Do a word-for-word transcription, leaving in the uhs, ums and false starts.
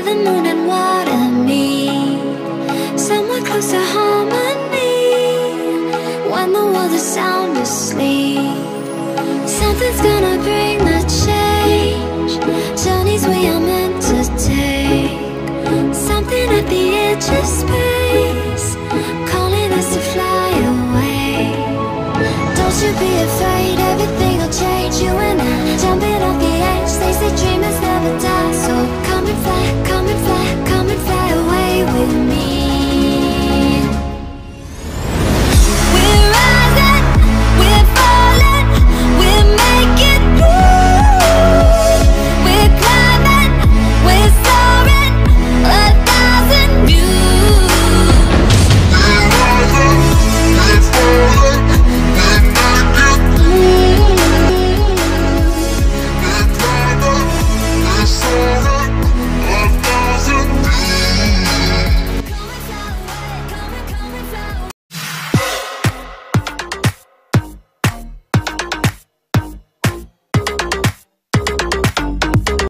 the moon and water meet somewhere close to harmony. When the world is sound asleep, something's gonna bring the change. Journeys we are meant to take, something at the edge of space, calling us to fly away. Don't you be afraid, everything will change. You and I, jumping